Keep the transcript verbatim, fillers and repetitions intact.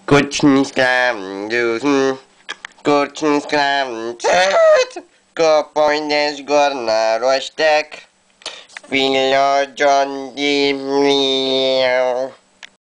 Kurczn, sklavn, duzn, kurczn, sklavn, go pojdeš na rojštek, filo, đojn,